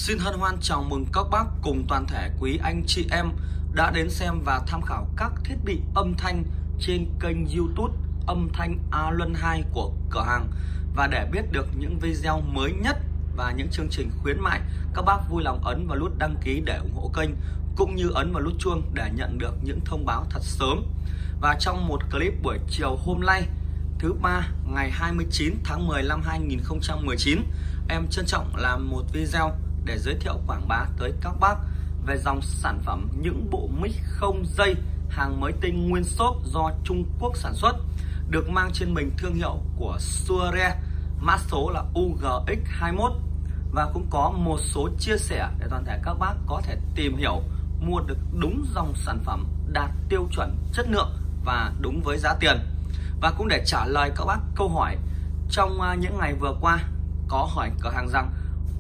Xin hân hoan chào mừng các bác cùng toàn thể quý anh chị em đã đến xem và tham khảo các thiết bị âm thanh trên kênh YouTube Âm thanh A Luân 2 của cửa hàng. Và để biết được những video mới nhất và những chương trình khuyến mại, các bác vui lòng ấn vào nút đăng ký để ủng hộ kênh, cũng như ấn vào nút chuông để nhận được những thông báo thật sớm. Và trong một clip buổi chiều hôm nay, thứ ba ngày 29 tháng 10 năm 2019, em trân trọng làm một video để giới thiệu quảng bá tới các bác về dòng sản phẩm những bộ mic không dây hàng mới tinh nguyên xốp do Trung Quốc sản xuất, được mang trên mình thương hiệu của Shure, mã số là UGX21. Và cũng có một số chia sẻ để toàn thể các bác có thể tìm hiểu mua được đúng dòng sản phẩm đạt tiêu chuẩn chất lượng và đúng với giá tiền. Và cũng để trả lời các bác câu hỏi trong những ngày vừa qua có hỏi cửa hàng rằng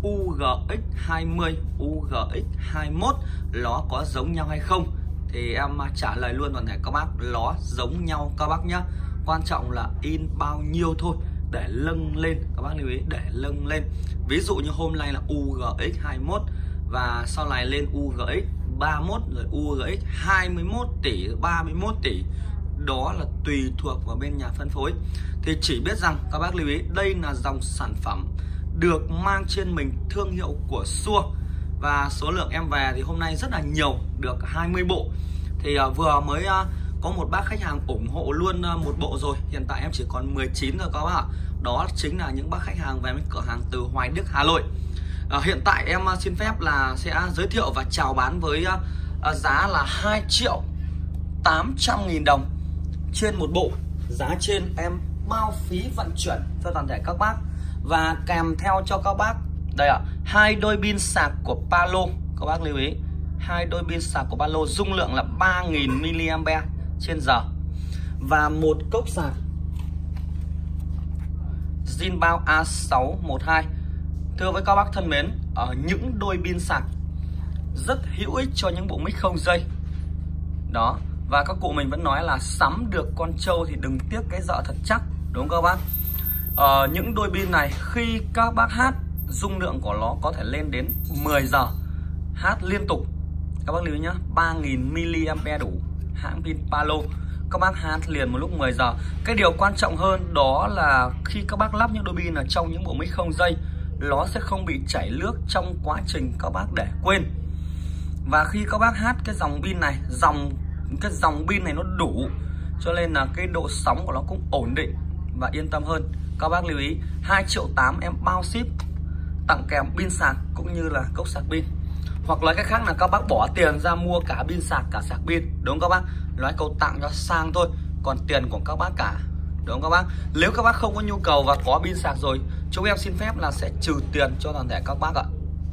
UGX20, UGX21 nó có giống nhau hay không, thì em trả lời luôn toàn thể các bác, nó giống nhau các bác nhé. Quan trọng là in bao nhiêu thôi để nâng lên, các bác lưu ý để nâng lên. Ví dụ như hôm nay là UGX21 và sau này lên UGX31 rồi UGX21 tỷ, 31 tỷ, đó là tùy thuộc vào bên nhà phân phối. Thì chỉ biết rằng các bác lưu ý đây là dòng sản phẩm được mang trên mình thương hiệu của Shure. Và số lượng em về thì hôm nay rất là nhiều, được 20 bộ. Thì vừa mới có một bác khách hàng ủng hộ luôn một bộ rồi. Hiện tại em chỉ còn 19 rồi các bác ạ. Đó chính là những bác khách hàng về với cửa hàng từ Hoài Đức, Hà Nội. Hiện tại em xin phép là sẽ giới thiệu và chào bán với giá là 2.800.000 đồng trên một bộ. Giá trên em bao phí vận chuyển cho toàn thể các bác. Và kèm theo cho các bác đây ạ, 2 đôi pin sạc của Palo. Các bác lưu ý 2 đôi pin sạc của Palo, dung lượng là 3000 mAh/giờ. Và một cốc sạc Jinbao A612. Thưa với các bác thân mến, ở những đôi pin sạc rất hữu ích cho những bộ mic không dây đó. Và các cụ mình vẫn nói là sắm được con trâu thì đừng tiếc cái dợ thật chắc, đúng không các bác? Những đôi pin này khi các bác hát, dung lượng của nó có thể lên đến 10 giờ hát liên tục. Các bác lưu ý nhá, 3000 mAh đủ, hãng pin Palo. Các bác hát liền một lúc 10 giờ. Cái điều quan trọng hơn đó là khi các bác lắp những đôi pin ở trong những bộ mic không dây, nó sẽ không bị chảy nước trong quá trình các bác để quên. Và khi các bác hát cái dòng pin này, cái dòng pin này nó đủ, cho nên là cái độ sóng của nó cũng ổn định và yên tâm hơn. Các bác lưu ý 2.8 triệu em bao ship, tặng kèm pin sạc cũng như là cốc sạc pin. Hoặc nói cách khác là các bác bỏ tiền ra mua cả pin sạc cả sạc pin, đúng không các bác? Nói câu tặng cho sang thôi, còn tiền của các bác cả, đúng không các bác? Nếu các bác không có nhu cầu và có pin sạc rồi, chúng em xin phép là sẽ trừ tiền cho toàn thể các bác ạ.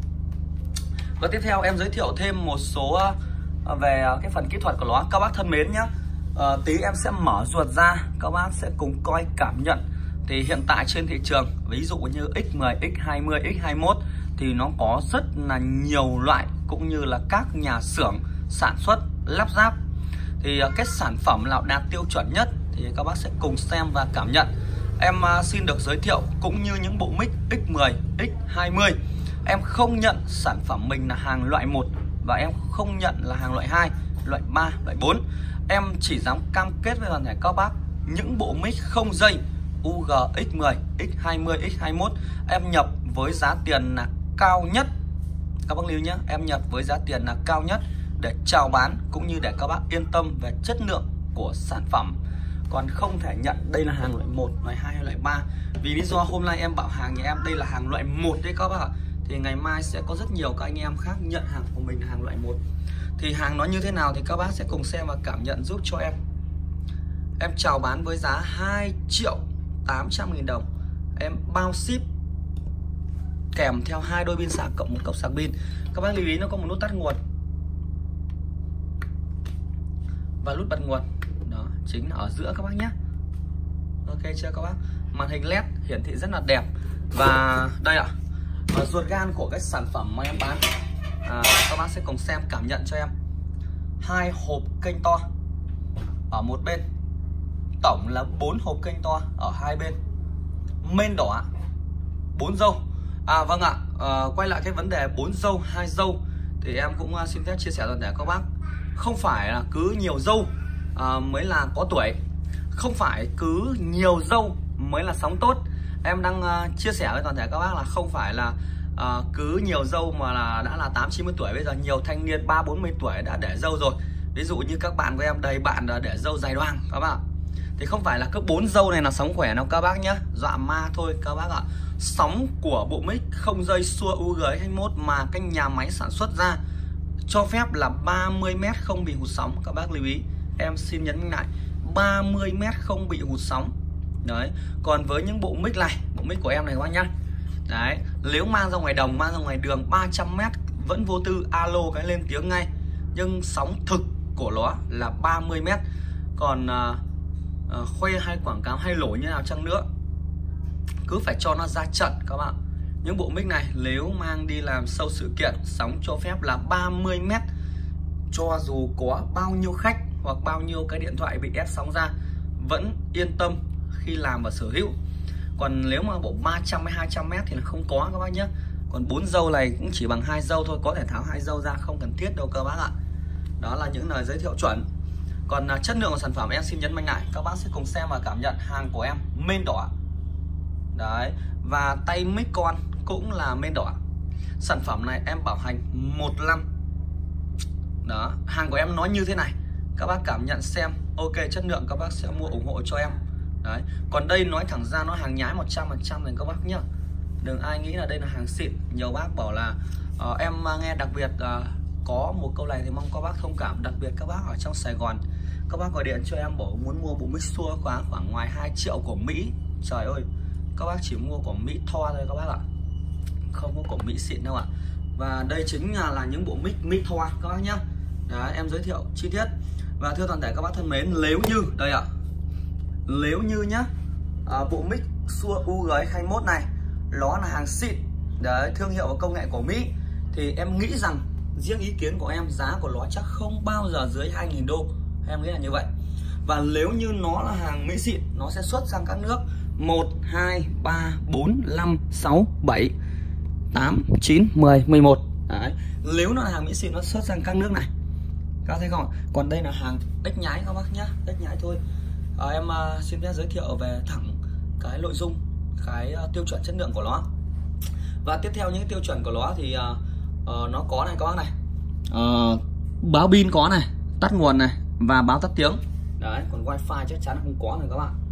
Và tiếp theo em giới thiệu thêm một số về cái phần kỹ thuật của nó các bác thân mến nhé. Tí em sẽ mở ruột ra, các bác sẽ cùng coi cảm nhận. Thì hiện tại trên thị trường, ví dụ như X10, X20, X21 thì nó có rất là nhiều loại, cũng như là các nhà xưởng sản xuất lắp ráp. Thì cái sản phẩm nào đạt tiêu chuẩn nhất thì các bác sẽ cùng xem và cảm nhận. Em xin được giới thiệu cũng như những bộ mic X10, X20, em không nhận sản phẩm mình là hàng loại 1 và em không nhận là hàng loại 2, loại 3, loại 4. Em chỉ dám cam kết với toàn thể các bác những bộ mic không dây UGX10, X20, X21 em nhập với giá tiền là cao nhất. Các bác lưu nhé, em nhập với giá tiền là cao nhất để chào bán cũng như để các bác yên tâm về chất lượng của sản phẩm. Còn không thể nhận đây là hàng loại 1, loại 2 hay loại 3. Vì lý do hôm nay em bảo hàng nhà em đây là hàng loại 1 đấy các bác ạ. Thì ngày mai sẽ có rất nhiều các anh em khác nhận hàng của mình là hàng loại 1. Thì hàng nó như thế nào thì các bác sẽ cùng xem và cảm nhận giúp cho em. Em chào bán với giá 2.800.000 đồng. Em bao ship kèm theo 2 đôi pin sạc cộng một cốc sạc pin. Các bác lưu ý nó có một nút tắt nguồn và nút bật nguồn. Đó, chính là ở giữa các bác nhé. Ok chưa các bác? Màn hình LED hiển thị rất là đẹp. Và đây ạ, ruột gan của cái sản phẩm mà em bán, các bác sẽ cùng xem cảm nhận cho em. 2 hộp kênh to ở một bên, tổng là 4 hộp kênh to ở hai bên, mên đỏ 4 dâu. Vâng ạ, quay lại cái vấn đề 4 dâu 2 dâu thì em cũng xin phép chia sẻ toàn thể các bác, không phải là cứ nhiều dâu mới là có tuổi, không phải cứ nhiều dâu mới là sống tốt. Em đang chia sẻ với toàn thể các bác là không phải là cứ nhiều dâu mà đã là 8-90 tuổi. Bây giờ nhiều thanh niên 30-40 tuổi đã để dâu rồi. Ví dụ như các bạn của em đầy bạn để dâu dài đoang các bác. Thì không phải là cứ 4 dâu này là sống khỏe đâu các bác nhé, dọa ma thôi các bác ạ. Sóng của bộ mic không dây Shure UG21 mà cái nhà máy sản xuất ra cho phép là 30m không bị hụt sóng. Các bác lưu ý, em xin nhấn lại 30m không bị hụt sóng. Đấy, còn với những bộ mic này, bộ mic của em này các bác nhá. Đấy, nếu mang ra ngoài đồng, mang ra ngoài đường 300m vẫn vô tư alo cái lên tiếng ngay. Nhưng sóng thực của nó là 30m. Còn khoe hay quảng cáo hay lỗi như nào chăng nữa, cứ phải cho nó ra trận các bạn. Những bộ mic này nếu mang đi làm show sự kiện, sóng cho phép là 30m. Cho dù có bao nhiêu khách hoặc bao nhiêu cái điện thoại bị ép sóng ra vẫn yên tâm khi làm và sở hữu. Còn nếu mà bộ 300 hay 200m thì là không có các bác nhé. Còn 4 dâu này cũng chỉ bằng 2 dâu thôi, có thể tháo 2 dâu ra, không cần thiết đâu các bác ạ. Đó là những lời giới thiệu chuẩn. Còn chất lượng của sản phẩm em xin nhấn mạnh lại, các bác sẽ cùng xem và cảm nhận hàng của em main đỏ. Đấy, và tay mic con cũng là main đỏ. Sản phẩm này em bảo hành 1 năm. Đó, hàng của em nó như thế này, các bác cảm nhận xem ok chất lượng các bác sẽ mua ủng hộ cho em. Đấy, còn đây nói thẳng ra nó hàng nhái 100% này các bác nhá. Đừng ai nghĩ là đây là hàng xịn. Nhiều bác bảo là em nghe đặc biệt có một câu này thì mong các bác thông cảm. Đặc biệt các bác ở trong Sài Gòn, các bác gọi điện cho em bảo muốn mua bộ mic Shure khoảng ngoài 2 triệu của Mỹ. Trời ơi, các bác chỉ mua của Mỹ Thor thôi các bác ạ, không có của Mỹ xịn đâu ạ. Và đây chính là những bộ mic Thor các bác nhá. Đấy, em giới thiệu chi tiết. Và thưa toàn thể các bác thân mến, nếu như đây ạ, nếu như nhá bộ mic Shure UG21 này nó là hàng xịn, đấy, thương hiệu và công nghệ của Mỹ, thì em nghĩ rằng riêng ý kiến của em, giá của nó chắc không bao giờ dưới 2.000 đô. Em nghĩ là như vậy. Và nếu như nó là hàng Mỹ xịn, nó sẽ xuất sang các nước 1, 2, 3, 4, 5, 6, 7, 8, 9, 10, 11. Đấy, nếu nó là hàng Mỹ xịn nó xuất sang các nước này, các thấy không? Còn đây là hàng ếch nhái các bác nhá, ếch nhái thôi. Em xin phép giới thiệu về thẳng cái nội dung, cái tiêu chuẩn chất lượng của nó. Và tiếp theo những tiêu chuẩn của nó thì nó có này các bác này, báo pin có này, tắt nguồn này và báo tắt tiếng. Đấy, còn wifi chắc chắn không có rồi các bạn.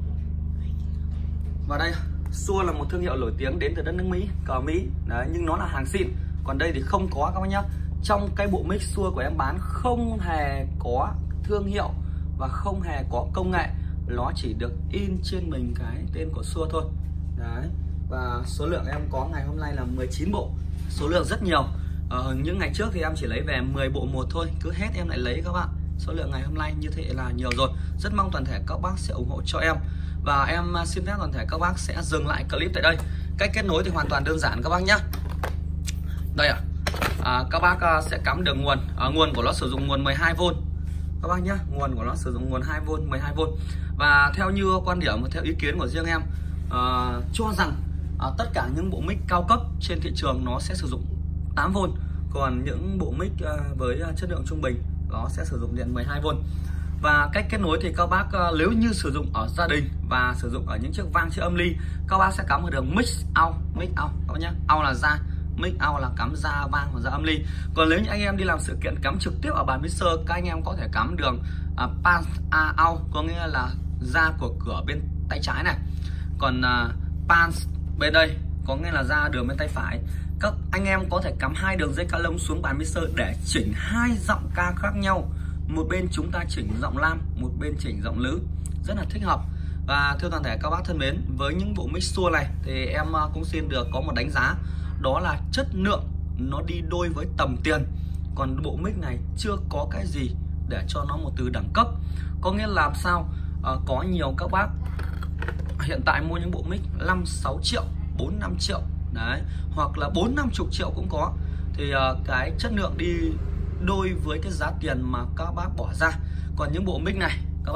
Và đây, Shure là một thương hiệu nổi tiếng đến từ đất nước Mỹ, cờ Mỹ. Đấy, nhưng nó là hàng xịn. Còn đây thì không có các bác nhá. Trong cái bộ mic Shure của em bán không hề có thương hiệu và không hề có công nghệ, nó chỉ được in trên mình cái tên của Shure thôi. Đấy, và số lượng em có ngày hôm nay là 19 bộ, số lượng rất nhiều. Những ngày trước thì em chỉ lấy về 10 bộ một thôi, cứ hết em lại lấy các bạn. Số lượng ngày hôm nay như thế là nhiều rồi. Rất mong toàn thể các bác sẽ ủng hộ cho em. Và em xin phép toàn thể các bác sẽ dừng lại clip tại đây. Cách kết nối thì hoàn toàn đơn giản các bác nhé. Đây ạ, các bác sẽ cắm được nguồn. Nguồn của nó sử dụng nguồn 12V các bác nhé. Nguồn của nó sử dụng nguồn 2V, 12V. Và theo như quan điểm và theo ý kiến của riêng em, cho rằng tất cả những bộ mic cao cấp trên thị trường nó sẽ sử dụng 8V. Còn những bộ mic với chất lượng trung bình nó sẽ sử dụng điện 12V. Và cách kết nối thì các bác nếu như sử dụng ở gia đình và sử dụng ở những chiếc vang, chiếc âm ly, các bác sẽ cắm vào đường mix out các bác nhé. Out là ra, mix out là cắm ra vang hoặc ra âm ly. Còn nếu như anh em đi làm sự kiện cắm trực tiếp ở bàn mixer, các anh em có thể cắm đường pan out, có nghĩa là ra của cửa bên tay trái này. Còn pan bên đây có nghĩa là ra đường bên tay phải. Các anh em có thể cắm 2 đường dây ca lông xuống bàn mixer để chỉnh 2 giọng ca khác nhau. Một bên chúng ta chỉnh giọng nam, một bên chỉnh giọng nữ, rất là thích hợp. Và thưa toàn thể các bác thân mến, với những bộ mic Shure này thì em cũng xin được có một đánh giá, đó là chất lượng nó đi đôi với tầm tiền. Còn bộ mic này chưa có cái gì để cho nó một từ đẳng cấp. Có nghĩa là làm sao? Có nhiều các bác hiện tại mua những bộ mic 5-6 triệu, 4-5 triệu đấy, hoặc là 4-50 triệu cũng có. Thì cái chất lượng đi đôi với cái giá tiền mà các bác bỏ ra. Còn những bộ mic này các bạn,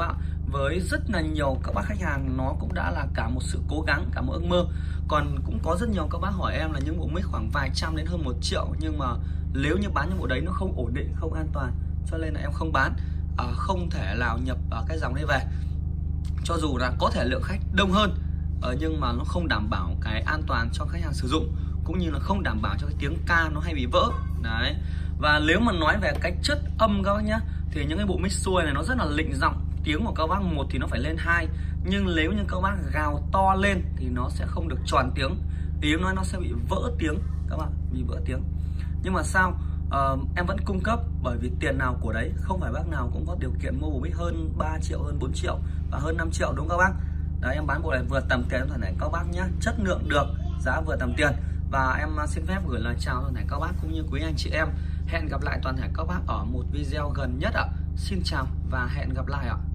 với rất là nhiều các bác khách hàng, nó cũng đã là cả một sự cố gắng, cả một ước mơ. Còn cũng có rất nhiều các bác hỏi em là những bộ mic khoảng vài trăm đến hơn 1 triệu, nhưng mà nếu như bán những bộ đấy nó không ổn định, không an toàn, cho nên là em không bán. Không thể nào nhập cái dòng đấy về, cho dù là có thể lượng khách đông hơn, nhưng mà nó không đảm bảo cái an toàn cho khách hàng sử dụng, cũng như là không đảm bảo cho cái tiếng ca nó hay bị vỡ đấy. Và nếu mà nói về cái chất âm các bác nhá, thì những cái bộ mic xuôi này nó rất là lịnh giọng, tiếng của các bác một thì nó phải lên 2, nhưng nếu như các bác gào to lên thì nó sẽ không được tròn tiếng, ý nói nó sẽ bị vỡ tiếng các bạn, bị vỡ tiếng. Nhưng mà sao em vẫn cung cấp, bởi vì tiền nào của đấy, không phải bác nào cũng có điều kiện mua bộ mic hơn 3 triệu, hơn 4 triệu và hơn 5 triệu đúng không các bác. Đấy, em bán bộ này vừa tầm tiền toàn thể các bác nhá, chất lượng được, giá vừa tầm tiền. Và em xin phép gửi lời chào toàn thể các bác cũng như quý anh chị em. Hẹn gặp lại toàn thể các bác ở một video gần nhất ạ. Xin chào và hẹn gặp lại ạ.